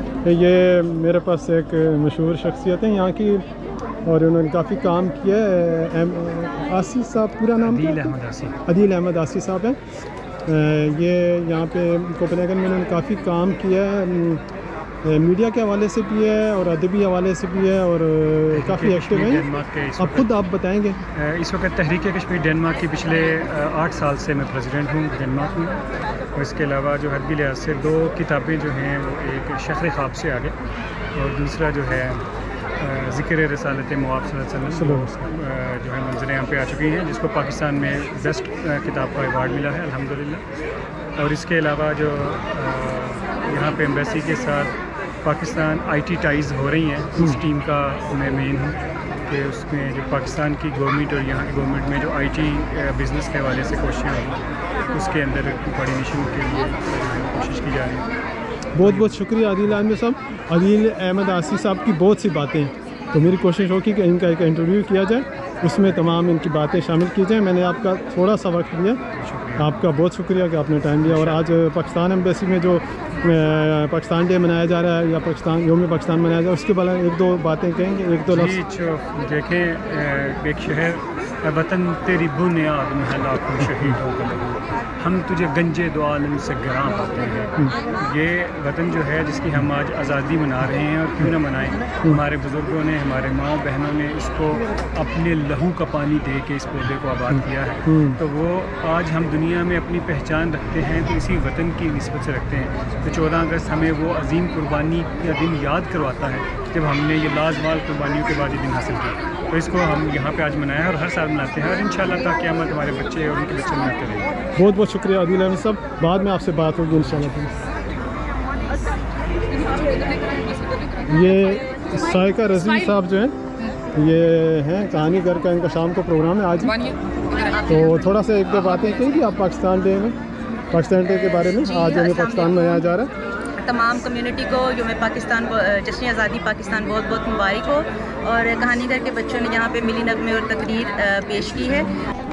ये मेरे पास एक मशहूर शख्सियत है यहाँ की और उन्होंने काफ़ी काम किया है। आसी साहब, पूरा नाम क्या है? अदील अहमद आसी साहब हैं। ये यहाँ पे कोपेनहेगन में उन्होंने काफ़ी काम किया है, मीडिया के हवाले से भी है और अदबी हवाले से भी है और काफ़ी एक्टिव हैं। अब खुद आप बताएंगे। इस वक्त तहरीक कश्मीर डेनमार्क की पिछले 8 साल से मैं प्रेसिडेंट हूँ डेनमार्क में। और इसके अलावा जो अदबी लिहाज से 2 किताबें जो हैं वो एक शहर ख्वाब से आगे और दूसरा जो है ज़िक्र रसालत मुआब जो है मंजरें यहाँ पे आ चुकी हैं, जिसको पाकिस्तान में बेस्ट किताब का अवार्ड मिला है अल्हम्दुलिल्लाह। और इसके अलावा जो यहाँ पे एम्बेसी के साथ पाकिस्तान IT टाइज़ हो रही हैं, उस टीम का मैं मेन हूँ कि उसमें जो पाकिस्तान की गवर्नमेंट और यहाँ की गवर्नमेंट में जो IT बिज़नेस के हवाले से कोशिशें होंगी उसके अंदर कोऑर्डिनेशन के लिए कोशिश की जा रही है। बहुत बहुत शुक्रिया अदील अहमद साहब। अदील अहमद आसी साहब की बहुत सी बातें हैं, तो मेरी कोशिश होगी कि इनका एक इंटरव्यू किया जाए, उसमें तमाम इनकी बातें शामिल की जाएँ। मैंने आपका थोड़ा सा वक्त लिया, आपका बहुत शुक्रिया कि आपने टाइम दिया। और आज पाकिस्तान एम्बेसी में जो पाकिस्तान डे मनाया जा रहा है या पाकिस्तान योम पाकिस्तान मनाया जा रहा है, उसके बारे में 1-2 बातें कहेंगे, 1-2 लफ्ज़? देखें, एक शहर वतन तेरी बुनियाद में है लाखों शहीद होकर हम तुझे गंजे दो आलम से गिरा पाते हैं। ये वतन जो है जिसकी हम आज आज़ादी मना रहे हैं, और क्यों ना मनाएं, हमारे बुज़ुर्गों ने, हमारे माँ बहनों ने इसको अपने लहू का पानी दे के इस पौधे को आबाद किया है। तो वो आज हम दुनिया में अपनी पहचान रखते हैं तो इसी वतन की निस्बत से रखते हैं। तो 14 अगस्त हमें वो अजीम कुर्बानी का दिन याद करवाता है जब हमने ये लाजवाल कुर्बानियों के बाद ये दिन हासिल किया। तो इसको हम यहाँ पे आज मनाया है और हर साल मनाते हैं और इंशाल्लाह ता क़यामत हमारे बच्चे और उनके बच्चे मनाते रहेंगे। बहुत बहुत शुक्रिया अदील अहमद साहब, बाद में आपसे बात होगी इंशाल्लाह। ये साइका रज़वी साहब जो हैं, ये हैं कहानी घर का, इनका शाम को प्रोग्राम है आज। तो थोड़ा सा 1-2 बातें कहेंगी आप पाकिस्तान डे में, पाकिस्तान डे के बारे में। आज हमें पाकिस्तान मनाया जा रहा है, तमाम कम्युनिटी को योम पाकिस्तान, जश्न आज़ादी पाकिस्तान बहुत बहुत मुबारक हो। और कहानी घर के बच्चों ने यहाँ पे मिली नगमे और तकरीर पेश की है।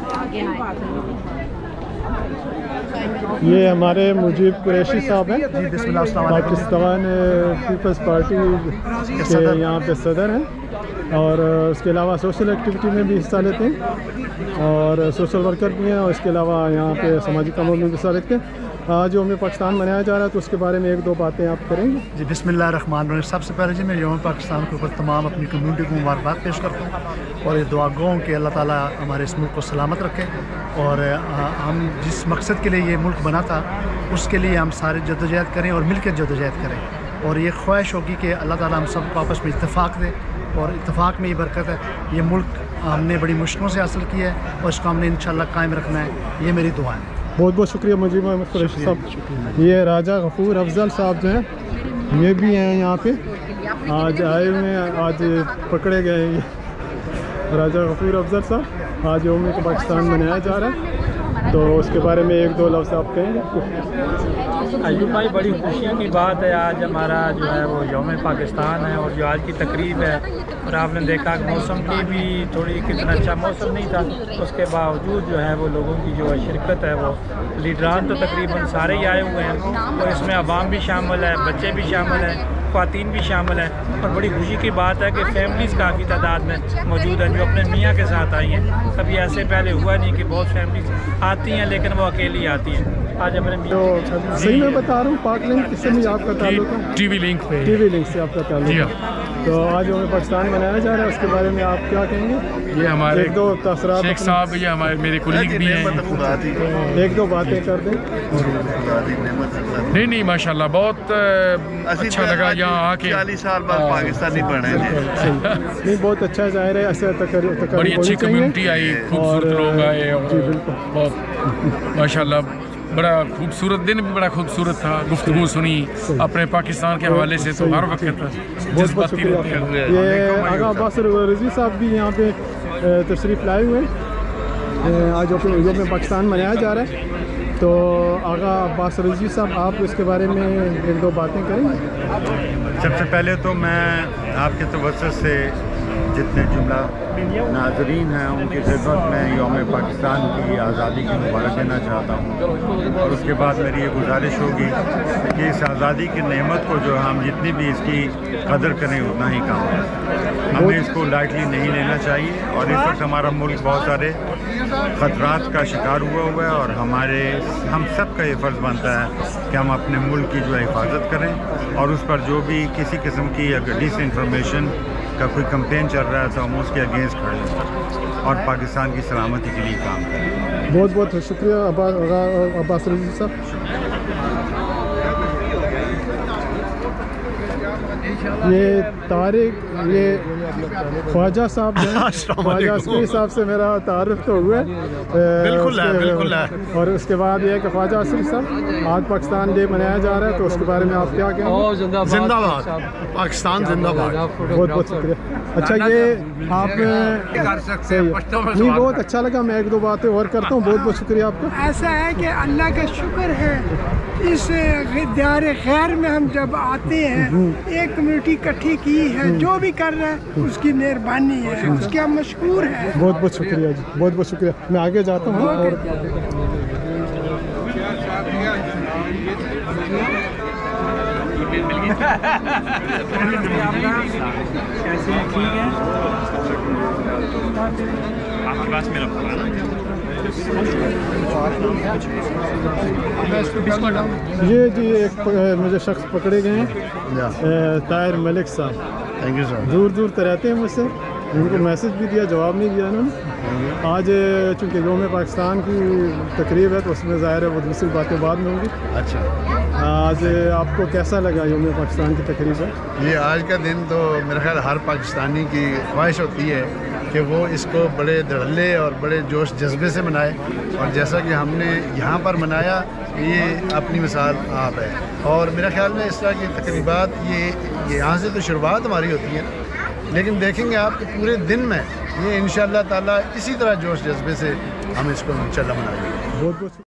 ये हमारे मुजीब कुरैशी साहब हैं, पाकिस्तान पीपल्स पार्टी के यहाँ पे सदर हैं और उसके अलावा सोशल एक्टिविटी में भी हिस्सा लेते हैं और सोशल वर्कर भी हैं और इसके अलावा यहाँ पे समाजी कामों में भी हिस्सा लेते हैं। आज योम पाकिस्तान मनाया जा रहा है तो उसके बारे में 1-2 बातें आप करेंगे जी। बिस्मिल्लाहिर्रहमानिर्रहीम। सबसे पहले जी मैं योम पाकिस्तान के ऊपर तमाम अपनी कम्यूनिटी को मुबारकबाद पेश करता हूँ और ये दुआ गो कि अल्लाह ताला हमारे इस मुल्क को सलामत रखे और हम जिस मकसद के लिए ये मुल्क बना था उसके लिए हम सारे जद्दोजहद करें और मिल कर जद्दोजहद करें। और ये ख्वाहिश होगी कि अल्लाह ताला हम सब आपस में इत्तेफाक दे और इत्तेफाक में ही बरकत है। ये मुल्क हमने बड़ी मुश्किलों से हासिल किया है और इसको हमने इंशाल्लाह कायम रखना है, ये मेरी दुआ है। बहुत बहुत शुक्रिया मुजीब अहमद कुरैशी साहब। ये राजा गफूर अफजल साहब जो हैं, ये भी हैं यहाँ पे, आज आए हुए हैं, आज पकड़े गए हैं। ये राजा गफूर अफजल साहब, आज योम पाकिस्तान मनाया जा रहा है तो उसके बारे में 1-2 लफ्ज़ आप कहेंगे? अयूब भाई, बड़ी खुशी की बात है, आज हमारा जो है वो योम पाकिस्तान है और जो आज की तकरीब है और आपने देखा कि मौसम की भी थोड़ी कितना अच्छा मौसम नहीं था, उसके बावजूद जो है वो लोगों की जो शिरकत है, वो लीडरान तो तकरीबन सारे ही आए हुए हैं और इसमें अवाम भी शामिल है, बच्चे भी शामिल हैं, ख़वातीन भी शामिल हैं। और बड़ी खुशी की बात है कि फैमिलीज़ काफ़ी तादाद में मौजूद हैं जो अपने मियाँ के साथ आई हैं। कभी ऐसे पहले हुआ नहीं कि बहुत फैमिलीज आती हैं लेकिन वो अकेली आती हैं। आज हमारे तो सही मैं बता रहा हूँ, पाक लिंक किससे भी आपका ताल्लुक है? टीवी लिंक पे, टीवी लिंक से आपका ताल्लुक है। तो आज योम पाकिस्तान मनाया जा रहा है, उसके बारे में आप क्या कहेंगे? ये हमारे 1-2 तसरात शेख साहब, ये हमारे मेरे कुलीग भी हैं, 1-2 बातें कर दें। नहीं माशाल्लाह बहुत अच्छा लगा यहाँ आके। 40 साल बाद पाकिस्तानी बने नहीं, बहुत अच्छा ज़ाहिर है, ऐसे बड़ी अच्छी कम्युनिटी आई, खूबसूरत लोग आए और बहुत माशाल्लाह बड़ा खूबसूरत दिन भी बड़ा खूबसूरत था। गुफ्तगू सुनी अपने पाकिस्तान के हवाले से तो हर वक्त जज्बाती रहते हैं। ये आगा अब्बास रज़वी साहब भी यहाँ पे तशरीफ़ लाए हुए हैं, आज योम पाकिस्तान मनाया जा रहा है। तो आगा अब्बास रज़वी साहब, आप इसके बारे में 1-2 बातें करेंगे? सबसे पहले तो मैं आपके तवज्जुह से जितने जुमला नाजरीन हैं उनकी खिदमत में यौम पाकिस्तान की आज़ादी की मुबारक देना चाहता हूँ। और उसके बाद मेरी ये गुजारिश होगी कि इस आज़ादी की नेमत को जो हम जितनी भी इसकी कदर करें उतना ही काम है। हमें इसको लाइटली नहीं लेना चाहिए। और इस वक्त हमारा मुल्क बहुत सारे ख़तरात का शिकार हुआ है और हम सब का ये फ़र्ज़ बनता है कि हम अपने मुल्क की जो है हिफाजत करें और उस पर जो भी किसी किस्म की अगर डिसइंफॉर्मेशन का कोई कैंपेन चल रहा है तो हम उसके अगेंस्ट खड़े हैं और पाकिस्तान की सलामती के लिए काम करें। बहुत बहुत शुक्रिया अब्बास रज़ी साहब। ये तारिक, ये ख्वाजा साहब हैं। ख्वाजा असकरी साहब से मेरा तारुफ तो हुआ बिल्कुल है, बिल्कुल है। और उसके बाद ये है कि ख्वाजा असकरी साहब आज पाकिस्तान डे मनाया जा रहा है, तो उसके बारे में आप क्या कहेंगे? जिंदाबाद पाकिस्तान, जिंदाबाद। बहुत बहुत शुक्रिया। अच्छा, ये आप नहीं, बहुत अच्छा लगा। मैं एक दो बातें और करता हूँ। बहुत बहुत शुक्रिया आपका। ऐसा है कि अल्लाह का शुक्र है, इस दियार खैर में हम जब आते हैं, एक कम्युनिटी इकट्ठी की है, जो भी कर रहा है उसकी मेहरबानी है, उसके हम मशकूर हैं। बहुत बहुत शुक्रिया जी, बहुत बहुत शुक्रिया। मैं आगे जाता हूँ और कैसे हैं? ठीक है, आपके पास मेरा ये जी एक मुझे शख्स पकड़े गए हैं, ताहिर मलिक साहब। Thank you sir. दूर दूर तर रहते हैं मुझसे, उनको मैसेज भी दिया, जवाब नहीं दिया उन्होंने। आज चूँकि यौम पाकिस्तान की तकरीब है तो उसमें ज़ाहिर है वो दूसरी बातें बाद में होंगी। अच्छा, आज आपको कैसा लगा यौम पाकिस्तान की तकरीब है? ये आज का दिन तो मेरा ख्याल हर पाकिस्तानी की ख्वाहिश होती है कि वो इसको बड़े धड़ल्ले और बड़े जोश जज्बे से मनाए, और जैसा कि हमने यहाँ पर मनाया ये अपनी मिसाल आप है। और मेरा ख्याल में इस तरह की तकरीबात ये यहाँ से तो शुरुआत हमारी होती है, लेकिन देखेंगे आप कि पूरे दिन में ये इंशाअल्लाह ताला इसी तरह जोश जज्बे से हम इसको इंशाअल्लाह मनाएंगे। बहुत बहुत